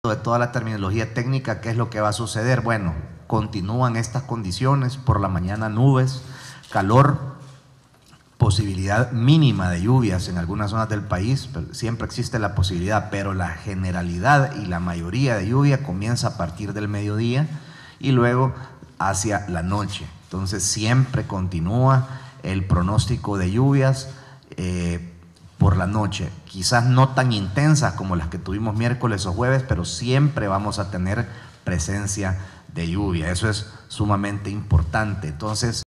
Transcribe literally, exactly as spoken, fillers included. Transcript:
de toda la terminología técnica, ¿qué es lo que va a suceder? Bueno, continúan estas condiciones, por la mañana nubes, calor, posibilidad mínima de lluvias en algunas zonas del país, pero siempre existe la posibilidad, pero la generalidad y la mayoría de lluvia comienza a partir del mediodía y luego hacia la noche. Entonces siempre continúa el pronóstico de lluvias eh, por la noche, quizás no tan intensas como las que tuvimos miércoles o jueves, pero siempre vamos a tener presencia de lluvia. Eso es sumamente importante. Entonces